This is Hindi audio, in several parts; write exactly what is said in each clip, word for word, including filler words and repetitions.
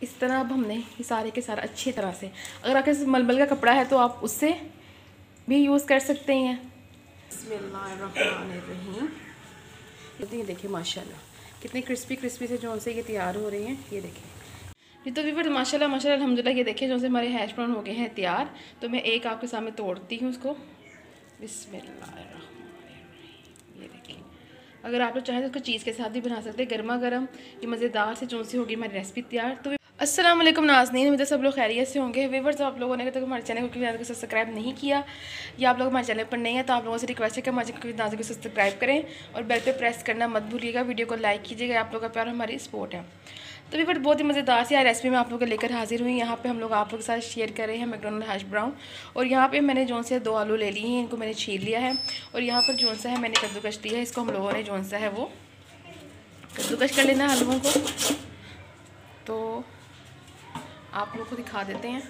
इस तरह अब हमने ये सारे के सारा अच्छी तरह से, अगर आपके मलमल का कपड़ा है तो आप उससे भी यूज़ कर सकते हैं। बिस्मिल्लाहिर्रहमानिर्रहीम। ये देखिए माशाल्लाह कितने क्रिस्पी क्रिस्पी से जो से ये तैयार हो रहे हैं। ये देखिए ये तो वीवर माशाल्लाह माशाल्लाह अल्हम्दुलिल्लाह। ये देखिए जो से हमारे हैश ब्राउन हो गए हैं तैयार। तो मैं एक आपके सामने तोड़ती हूँ उसको। बिस्मिल्लाहिर्रहमानिर्रहीम। ये देखिए, अगर आप लोग चाहें तो उसको चीज़ के साथ भी बना सकते हैं। गर्मा गर्म ये मज़ेदार से जो सी होगी हमारी रेसिपी तैयार। तो अस्सलाम वालेकुम नाज़नीन, उम्मीद है सब लोग खैरियत से होंगे। व्यूअर्स, आप लोगों ने अगर तक हमारे चैनल को चैनल को सब्सक्राइब नहीं किया या आप लोग हमारे चैनल पर नहीं है तो आप लोगों से रिक्वेस्ट है कि हमारे चैनल को सब्सक्राइब करें और बेल पे प्रेस करना मत भूलिएगा। वीडियो को लाइक कीजिएगा, आप लोगों का प्यार हमारी सपोर्ट है। तो व्यूअर्स, बहुत ही मज़ेदार सी रेसिपी मैं आप लोगों को लेकर हाजिर हुई। यहाँ पे हम लोग आप लोगों के साथ शेयर कर रहे हैं मैकडॉनल्ड हैश ब्राउन। और यहाँ पे मैंने जौन से दो आलू ले लिए हैं, इनको मैंने छील लिया है। और यहाँ पर जौन सा है मैंने कद्दूकश लिया है, इसको हम लोगों ने जौन सा है वो कद्दूकश कर लेना आलूओं को। तो आप लोग को दिखा देते हैं।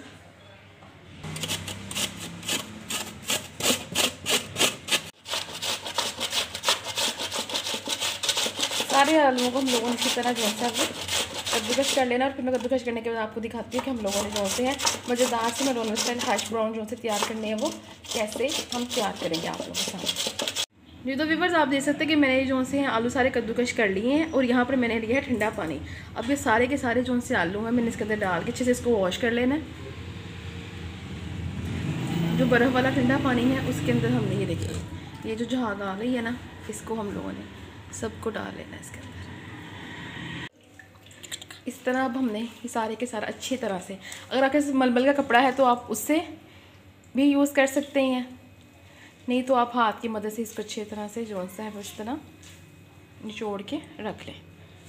सारे आलूओं को हम लोगों ने इसी तरह जो है वो कद्दूकश कर लेना। और फिर मैं कद्दूकश करने के बाद आपको दिखाती हूँ कि हम लोगों ने जो से है मज़ेदार से मैकडॉनल्ड स्टाइल हैश ब्राउन जो से तैयार करने हैं वो कैसे हम तैयार करेंगे आप लोगों के साथ। जी तो व्यूअर्स, आप देख सकते हैं कि मैंने जो से हैं आलू सारे कद्दूकश कर लिए हैं। और यहाँ पर मैंने लिया है ठंडा पानी। अब ये सारे के सारे जो से आलू हैं मैंने इसके अंदर डाल के अच्छे से इसको वॉश कर लेना है। जो बर्फ़ वाला ठंडा पानी है उसके अंदर हमने ये देखिए ये जो झाग आ गई है ना, इसको हम लोगों ने सबको डाल लेना है इसके अंदर। इस तरह अब हमने ये सारे के सारा अच्छी तरह से, अगर आपके मलमल का कपड़ा है तो आप उससे भी यूज़ कर सकते हैं, नहीं तो आप हाथ की मदद से इसको अच्छी तरह से जो सा है वो इस तरह निचोड़ के रख लें।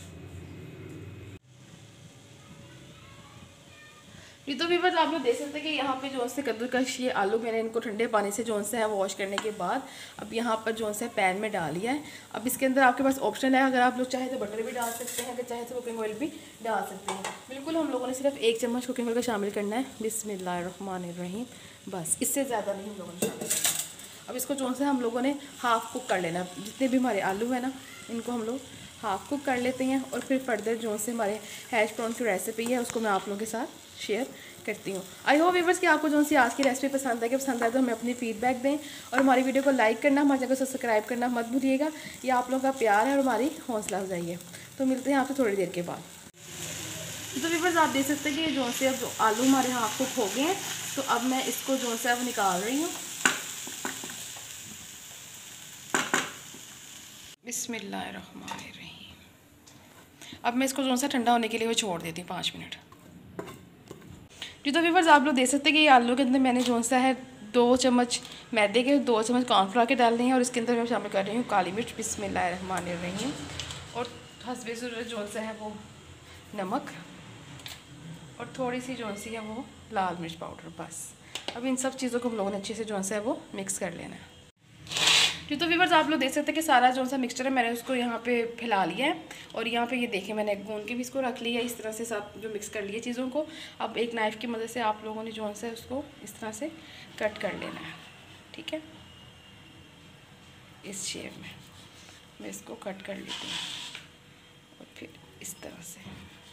ये तो व्यूअर्स, आप लोग देख सकते हैं कि यहाँ पे जो से कद्दूकश ये आलू मैंने इनको ठंडे पानी से जो सा है वॉश करने के बाद अब यहाँ पर जो सा पैन में डाल लिया है। अब इसके अंदर आपके पास ऑप्शन है, अगर आप लोग चाहे तो बटर भी डाल सकते हैं, अगर चाहे तो कुकिंग ऑयल भी डाल सकते हैं। बिल्कुल हम लोगों ने सिर्फ एक चम्मच कुकिंग ऑयल का शामिल करना है। बिस्मिल्लाहिर्रहमानिर्रहीम। बस इससे ज़्यादा नहीं हम लोगों ने शामिल करना। अब इसको जो से हम लोगों ने हाफ़ कुक कर लेना। जितने भी हमारे आलू हैं ना इनको हम लोग हाफ़ कुक कर लेते हैं। और फिर फर्दर जो से हमारे हैश ब्राउन की रेसिपी है उसको मैं आप लोगों के साथ शेयर करती हूँ। आई होप व्यूअर्स कि आपको जो सी आज की रेसिपी पसंद है कि पसंद आए तो हमें अपनी फीडबैक दें। और हमारी वीडियो को लाइक करना, हमारे चैनल को सब्सक्राइब करना मत भूलिएगा। ये आप लोगों का प्यार है और हमारी हौसला अफजाई है। तो मिलते हैं आपसे थोड़ी देर के बाद। तो व्यूअर्स, आप देख सकते हैं कि जो से अब आलू हमारे हाफ कुक हो गए हैं। तो अब मैं इसको जो से अब निकाल रही हूँ। बिस्मिल्लाहिर्रहमानिर्रहीम। अब मैं इसको जो सा ठंडा होने के लिए वो छोड़ देती हूँ पाँच मिनट। जी तो व्यूअर्स, आप लोग देख सकते हैं कि ये आलू के अंदर मैंने जो सा है दो चम्मच मैदे के, दो चम्मच कॉर्नफ्लोर के डालने हैं। और इसके अंदर मैं शामिल कर रही हूँ काली मिर्च बिस्मिल्लाहिर्रहमानिर्रहीम। और हस्बे ज़रूरत जो सा है वो नमक और थोड़ी सी जो सी है वो लाल मिर्च पाउडर। बस अब इन सब चीज़ों को हम लोगों ने अच्छे से जो सा है वो मिक्स कर लेना है। जी तो व्यूअर्स, आप लोग देख सकते हैं कि सारा जो सा मिक्सचर है मैंने उसको यहाँ पे फैला लिया है। और यहाँ पे ये देखें मैंने गूंद के भी इसको रख लिया है। इस तरह से सब जो मिक्स कर लिए चीज़ों को अब एक नाइफ़ की मदद से आप लोगों ने जो सा उसको इस तरह से कट कर लेना है। ठीक है, इस शेप में मैं इसको कट कर लेती हूँ। और फिर इस तरह से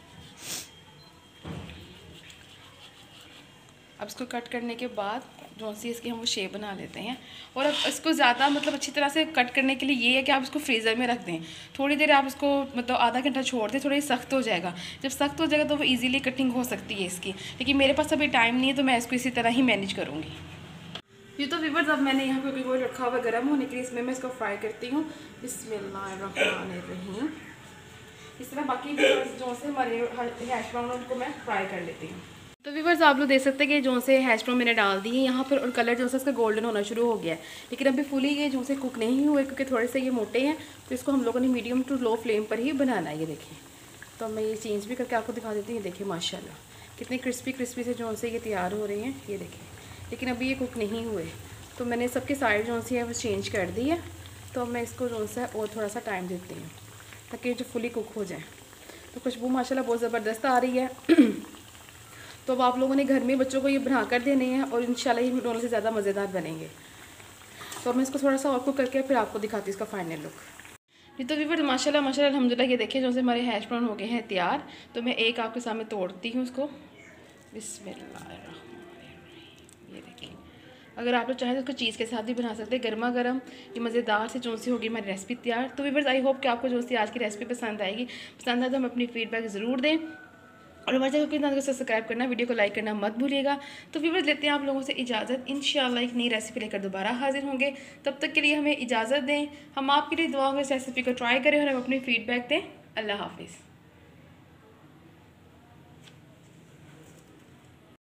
अब इसको कट करने के बाद जो सी इसकी हम वो शेप बना लेते हैं। और अब इसको ज़्यादा मतलब अच्छी तरह से कट करने के लिए ये है कि आप इसको फ्रीज़र में रख दें थोड़ी देर। आप इसको मतलब आधा घंटा छोड़ दें, थोड़ा सख्त हो जाएगा। जब सख्त हो जाएगा तो वो इजीली कटिंग हो सकती है इसकी, लेकिन मेरे पास अभी टाइम नहीं है तो मैं इसको इसी तरह ही मैनेज करूँगी। ये तो व्यूअर्स, अब मैंने यहाँ पे कोई रखा हुआ गर्म होने के लिए इसमें मैं इसको फ्राई करती हूँ। बिस्मिल्लाहिर्रहमानिर्रहीम। इस तरह बाकी जो से हमारे हैश ब्राउन उनको मैं फ्राई कर लेती हूँ। तो व्यूअर्स, आप लोग देख सकते हैं कि जो से हैश ब्राउन मैंने डाल दी है यहाँ पर। और कलर जो है इसका गोल्डन होना शुरू हो गया है, लेकिन अभी फुली ये जो से कुक नहीं हुए क्योंकि थोड़े से ये मोटे हैं। तो इसको हम लोगों ने मीडियम टू लो फ्लेम पर ही बनाना है। ये देखिए, तो मैं ये चेंज भी करके आपको दिखा देती हूँ। ये देखिए माशाल्लाह कितने क्रिस्पी क्रिस्पी से जो से ये तैयार हो रहे हैं। ये देखिए, लेकिन अभी ये कुक नहीं हुए तो मैंने सबके साइड जो सी है वो चेंज कर दी है। तो अब मैं इसको जो सा है और थोड़ा सा टाइम देती हूँ ताकि जो फुली कुक हो जाए। तो खुशबू माशाल्लाह बहुत ज़बरदस्त आ रही है। तो अब आप लोगों ने घर में बच्चों को ये बना कर देने हैं और इंशाल्लाह ये मैकडॉनल्ड से ज़्यादा मज़ेदार बनेंगे। तो अब मैं इसको थोड़ा सा और कुक करके फिर आपको दिखाती हूँ इसका फाइनल लुक। जी तो वीवर माशाल्लाह माशाल्लाह अल्हम्दुलिल्लाह ये देखिए जो से हमारे हैश ब्राउन हो गए हैं तैयार। तो मैं एक आपके सामने तोड़ती हूँ उसको। बिस्मिल्लाहिर्रहमानिर्रहीम। ये देखिए, अगर आप लोग चाहें तो उसको चीज़ के साथ भी बना सकते हैं गर्मा गर्म। ये मज़ेदार से जो सी होगी हमारी रेसिपी तैयार। तो वीवर्स आई होप कि आपको जो सी आज की रेसिपी पसंद आएगी। पसंद आए तो हम अपनी फीडबैक ज़रूर दें और हमारे चैनल को इतना सब्सक्राइब करना, वीडियो को लाइक करना मत भूलिएगा। तो व्यूअर्स लेते हैं आप लोगों से इजाज़त। इंशाल्लाह एक नई रेसिपी लेकर दोबारा हाजिर होंगे। तब तक के लिए हमें इजाज़त दें। हम आपके लिए दुआ में इस रेसिपी को ट्राई करें और हम अपनी फीडबैक दें। अल्लाह हाफिज़।